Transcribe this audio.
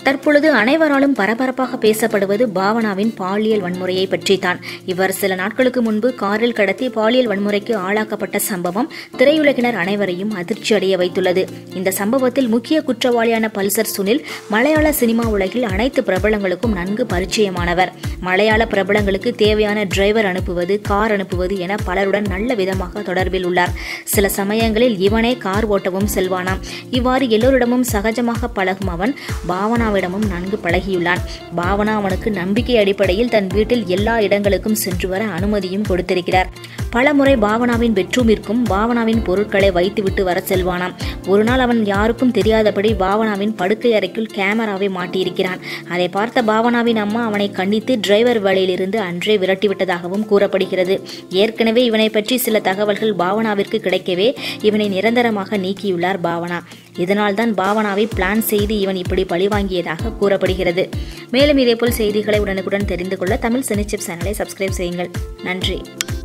தற்பொழுது அனைவராலும் பரபரப்பாக பேசப்படுவது பாவனாவின் பாலியல் வன்முறையை பற்றித்தான். இவர் சில நாட்களுக்கு முன்பு காரில் கடத்தி பாலியல் வன்முறைக்கு ஆளாக்கப்பட்ட சம்பவம் திரையுலகினர் அனைவரையும் அதிர்ச்சி அடைய வைத்துள்ளது. இந்த சம்பவத்தில் முக்கிய குற்றவாளியான பல்சர் சுனில் மலையாள சினிமா உலகில் அனைத்து பிரபலங்களுக்கும் நன்கு பரிச்சயமானவர். மலையாள பிரபலங்களுக்கு தேவையான டிரைவர் அனுப்புவது, கார் அனுப்புவது என பலருடன் நல்ல விதமாக தொடர்பில் உள்ளார். சில சமயங்களில் இவனே கார் ஓட்டவும் செல்வானாம். இவ்வாறு எல்லோரிடமும் சகஜமாக பழகும் அவன் பாவனாவிடமும் நன்கு பழகியுள்ளான். பாவனா அவனுக்கு நம்பிக்கை அடிப்படையில் தன் வீட்டில் எல்லா இடங்களுக்கும் சென்று வர அனுமதியும் கொடுத்திருக்கிறார். பலமுறை பாவனாவின் பெட்ரூமிற்கும் பாவனாவின் பொருட்களை வைத்துவிட்டு வர செல்வானாம். ஒரு நாள் அவன் யாருக்கும் தெரியாதபடி பாவனாவின் படுக்கை அறைக்குள் கேமராவை மாட்டியிருக்கிறான். அதை பார்த்த பாவனாவின் அம்மா அவனை கண்டித்து டிரைவர் வேலையிலிருந்து அன்றே விரட்டிவிட்டதாகவும் கூறப்படுகிறது. ஏற்கனவே இவனை பற்றி சில தகவல்கள் பாவனாவிற்கு கிடைக்கவே இவனை நிரந்தரமாக நீக்கியுள்ளார் பாவனா. இதனால்தான் பாவனாவை பிளான் செய்து இவன் இப்படி பழிவாங்கியதாக கூறப்படுகிறது. மேலும் இதேபோல் செய்திகளை உடனுக்குடன் தெரிந்து கொள்ள தமிழ் சினி சிப்ஸ் சேனலை சப்ஸ்கிரைப் செய்யுங்கள். நன்றி.